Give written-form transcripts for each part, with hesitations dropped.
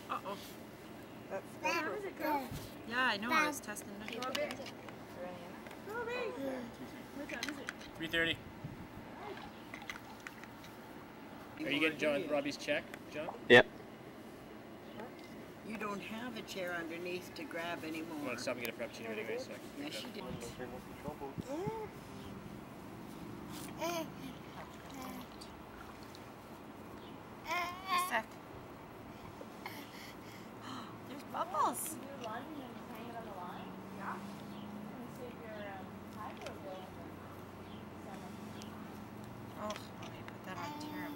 Uh-oh. That's How does it go? Yeah, I know. I was testing it. What time is it? 3:30. Are you getting Robbie's check, John? Yep. You don't have a chair underneath to grab anymore. I'm going to stop and get a frappuccino anyway, so I can Yes, you did. A sec. There's bubbles. Oh, let me put that on terribly.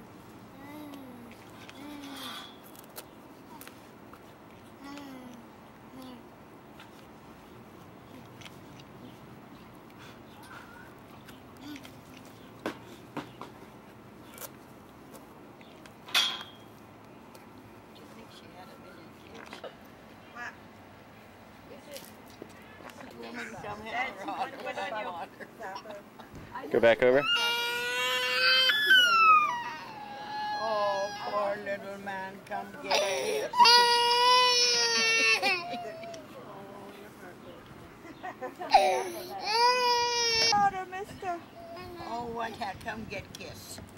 Go back over. Oh, poor little man, come get it. Water, mister. Oh, what? Come get kissed.